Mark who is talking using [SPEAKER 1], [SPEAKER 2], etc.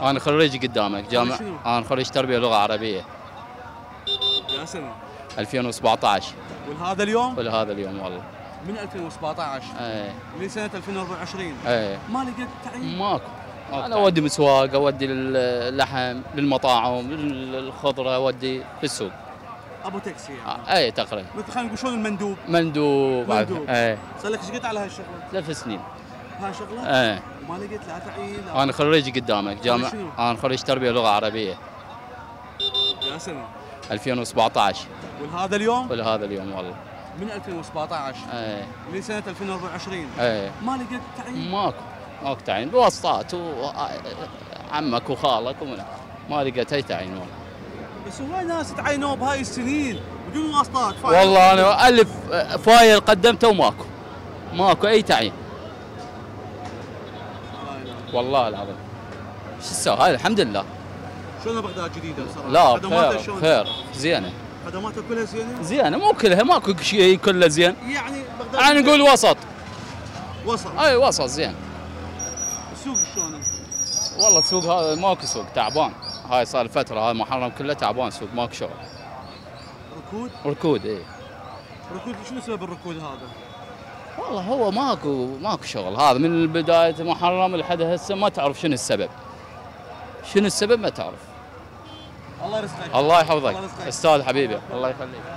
[SPEAKER 1] انا خريج قدامك جامعة. انا خريج تربية لغة عربية.
[SPEAKER 2] يا سنة؟
[SPEAKER 1] 2017.
[SPEAKER 2] ولهذا اليوم؟
[SPEAKER 1] ولهذا اليوم والله.
[SPEAKER 2] من 2017 لسنة 2024. ما لقيت تعيين؟
[SPEAKER 1] ماكو. انا اودي مسواق، اودي اللحم للمطاعم، الخضرة اودي في السوق.
[SPEAKER 2] ابو تاكسي يعني؟
[SPEAKER 1] تقريبا.
[SPEAKER 2] مثل خلينا نقول شلون المندوب؟
[SPEAKER 1] مندوب.
[SPEAKER 2] صار لك ايش قد على هالشغلة؟
[SPEAKER 1] 3 سنين.
[SPEAKER 2] هاي شغلة؟ وما لقيت لا تعيين؟
[SPEAKER 1] انا خريج قدامك جامعة. انا خريج تربية لغة عربية.
[SPEAKER 2] يا سنة؟
[SPEAKER 1] 2017.
[SPEAKER 2] ولهذا اليوم؟
[SPEAKER 1] ولهذا اليوم والله.
[SPEAKER 2] من 2017 لسنة 2024. ما لقيت تعيين؟
[SPEAKER 1] ماكو تعيين، بواسطات وعمك وخالك ما لقيت اي تعيين والله.
[SPEAKER 2] بس هواي ناس تعينوا بهاي السنين بدون واسطات.
[SPEAKER 1] والله انا الف فايل قدمته ماكو اي تعيين. والله العظيم. شو تسوي؟ هاي الحمد لله.
[SPEAKER 2] شلون بغداد جديدة صراحة؟
[SPEAKER 1] لا خير زينة.
[SPEAKER 2] خدماتها كلها زينة؟
[SPEAKER 1] زينة مو كلها، ماكو شيء كله زين.
[SPEAKER 2] يعني بغداد
[SPEAKER 1] يعني نقول وسط.
[SPEAKER 2] وسط؟
[SPEAKER 1] وسط زين.
[SPEAKER 2] السوق شلونه؟
[SPEAKER 1] والله السوق هذا ماكو سوق، تعبان. هاي صار فترة، هاي محرم كله تعبان سوق، ماكو شغل. ركود
[SPEAKER 2] ركود شنو سبب الركود هذا؟
[SPEAKER 1] والله هو ماكو شغل، هذا من بداية محرم لحد هسه ما تعرف شنو السبب. ما تعرف.
[SPEAKER 2] الله يرزقك.
[SPEAKER 1] الله يحفظك استاذ حبيبي، الله يخليك.